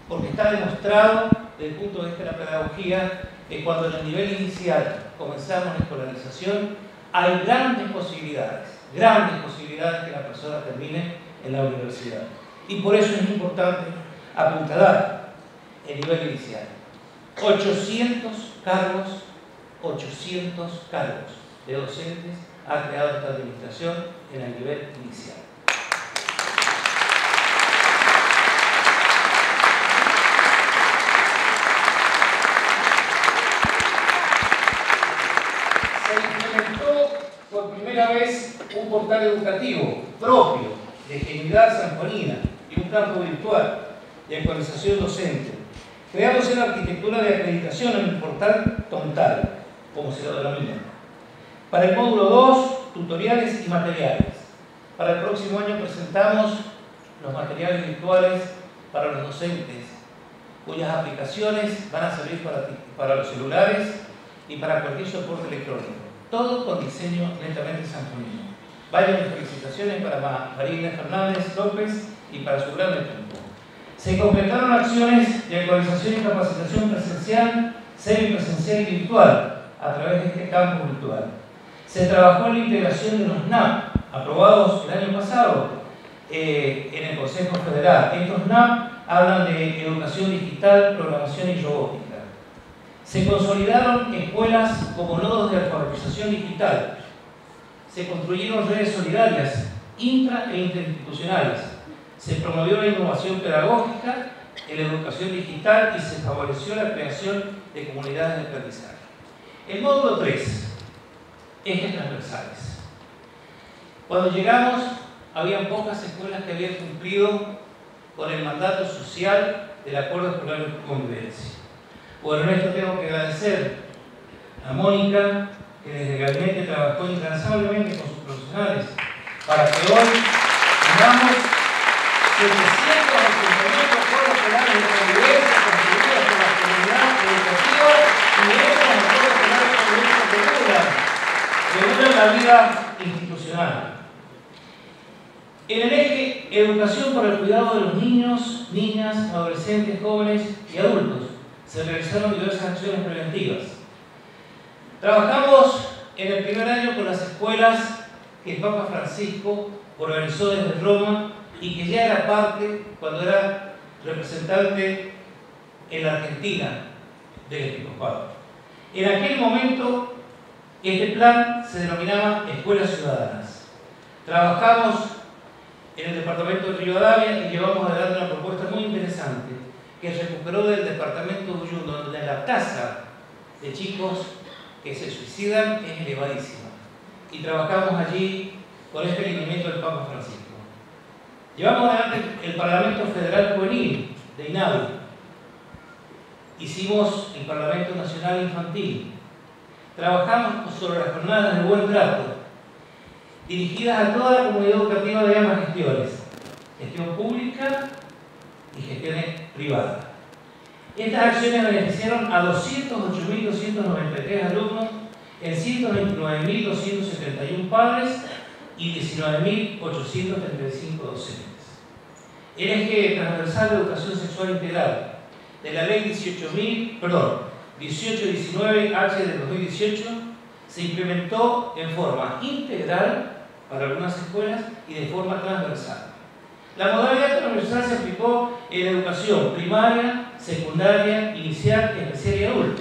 porque está demostrado desde el punto de vista de la pedagogía que cuando en el nivel inicial comenzamos la escolarización hay grandes posibilidades que la persona termine en la universidad. Y por eso es importante apuntalar el nivel inicial. 800 cargos de docentes ha creado esta administración en el nivel inicial. Se implementó por primera vez un portal educativo propio de Genuidad Sanjuanina y un campo virtual de actualización docente, creándose la arquitectura de acreditación en el portal Tontal, como se lo denomina. Para el módulo 2, tutoriales y materiales. Para el próximo año presentamos los materiales virtuales para los docentes, cuyas aplicaciones van a servir para los celulares y para cualquier soporte electrónico. Todo con diseño netamente sanjuanino. Vayan mis felicitaciones para María Fernández López y para su gran equipo. Se completaron acciones de actualización y capacitación presencial, semipresencial y virtual a través de este campo virtual. Se trabajó en la integración de los NAP, aprobados el año pasado en el Consejo Federal. Estos NAP hablan de educación digital, programación y robótica. Se consolidaron escuelas como nodos de alfabetización digital. Se construyeron redes solidarias, intra e interinstitucionales. Se promovió la innovación pedagógica en la educación digital y se favoreció la creación de comunidades de aprendizaje. El módulo 3, ejes transversales. Cuando llegamos, había pocas escuelas que habían cumplido con el mandato social del Acuerdo Escolar de Convivencia. Por esto tengo que agradecer a Mónica, que desde el gabinete trabajó incansablemente con sus profesionales para que hoy tengamos 788 acuerdos escolares de convivencia construidos por la comunidad educativa y estos acuerdos escolares de convivencia regulan la vida institucional. En el eje educación para el cuidado de los niños, niñas, adolescentes, jóvenes y adultos, se realizaron diversas acciones preventivas. Trabajamos en el primer año con las escuelas que el Papa Francisco organizó desde Roma y que ya era parte, cuando era representante en la Argentina del episcopado. En aquel momento, este plan se denominaba Escuelas Ciudadanas. Trabajamos en el departamento de Rivadavia y llevamos adelante una propuesta muy interesante que recuperó del departamento de Uyun, donde la tasa de chicos que se suicidan es elevadísima. Y trabajamos allí con este lineamiento del Papa Francisco. Llevamos adelante el Parlamento Federal Juvenil de INADU. Hicimos el Parlamento Nacional Infantil. Trabajamos sobre las jornadas de buen trato, dirigidas a toda la comunidad educativa de ambas gestiones, gestión pública y gestiones privadas. Estas acciones beneficiaron a 208.293 alumnos en 129.271 padres y 19.835 docentes. El eje transversal de educación sexual integral de la ley 1819H de 2018 se implementó en forma integral para algunas escuelas y de forma transversal. La modalidad transversal se aplicó en educación primaria, secundaria, inicial, especial y adulta.